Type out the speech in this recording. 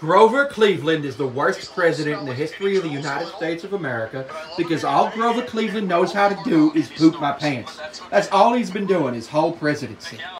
Grover Cleveland is the worst president in the history of the United States of America because all Grover Cleveland knows how to do is poop my pants. That's all he's been doing his whole presidency.